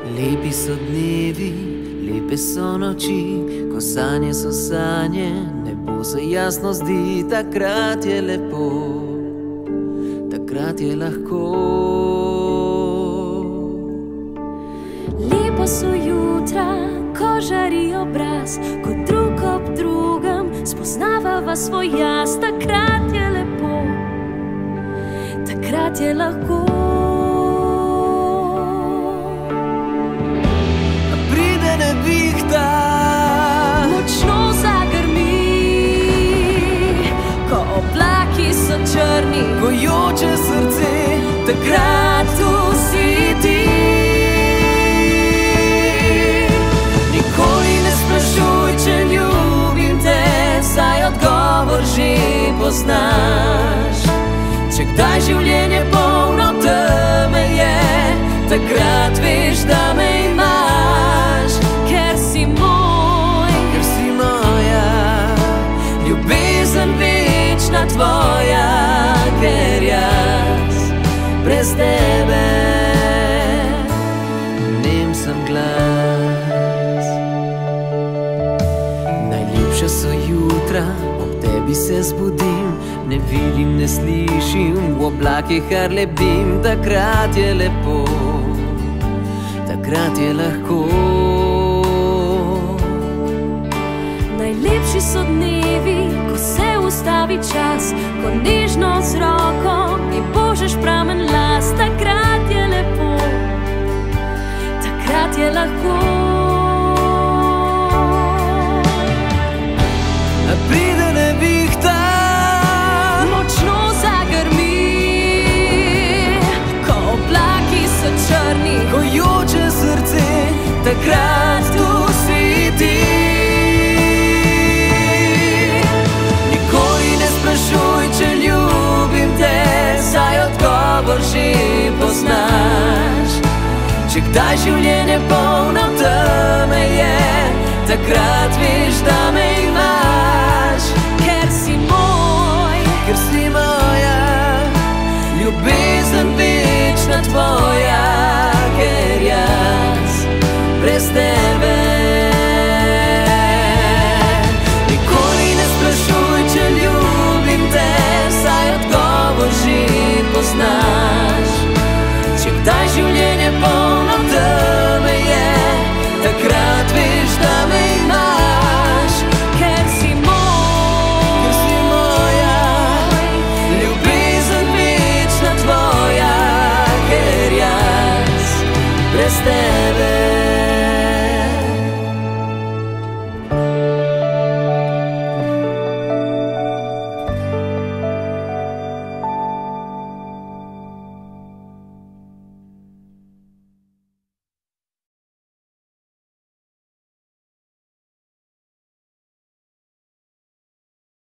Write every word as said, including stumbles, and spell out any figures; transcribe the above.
Lepi so dnevi, lepe so noči, ko sanje so sanje, nebo se jasno zdi, takrat je lepo, takrat je lahko. Lepo so jutra, ko žari obraz, ko drug ob drugem spoznavava svoj jaz, takrat je lepo, takrat je lahko. Nevihta močno zagrmi, ko oblaki so črni, ko joče srce, takrat tu si ti. Nikoli ne sprašuj, če ljubim te, saj odgovor že poznaš. Če kdaj življenje polno teme je, takrat veš, da me imaš. Ker si moj, ker si moja, ljubezen večna tvoja, ker jaz brez tebe nem sem glas. Najlepša so jutra, ob tebi se zbudim, ne vidim, ne slišim, v oblakih kar lebdim, takrat je lepo, takrat je lahko. najlepši so dnevi, ko se ustavi čas, ko nežno z roko mi božeš pramen las, takrat je lepo, takrat je lahko. Pride nevihta, močno zagrmi, ko oblaki so črni, ko joče srce, takrat tu si ti. Nikoli ne sprašuj, če ljubim te, saj odgovor že poznaš. Če kdaj življenje polno teme je, takrat veš, da me imaš. ker si moj, ker si moja, ljubezen večna tvoja.